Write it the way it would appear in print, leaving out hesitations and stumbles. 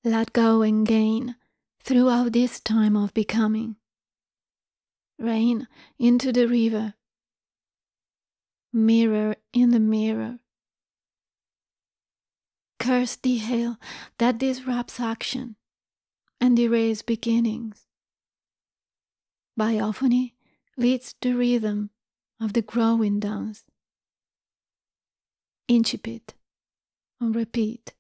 let go and gain throughout this time of becoming. Rain into the river, mirror in the mirror. Curse the hail that disrupts action and erases beginnings. Biophony leads the rhythm of the growing dance. Incipit on repeat.